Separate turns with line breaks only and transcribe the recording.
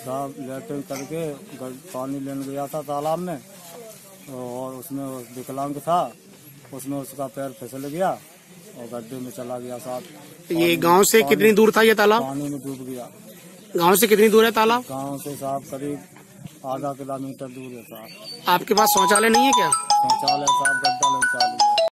साहब लेटरिन करके पानी लेने गया था तालाब में, और उसमें विकलांग था, उसमें उसका पैर फिसल गया और गड्ढे में चला गया साहब।
ये गांव से कितनी दूर था ये तालाब?
पानी में डूब गया।
गांव से कितनी दूर है तालाब?
गांव से साहब करीब आधा किलोमीटर दूर है साहब।
आपके पास शौचालय नहीं है क्या?
शौचालय साहब गड्ढा नहीं चालू है।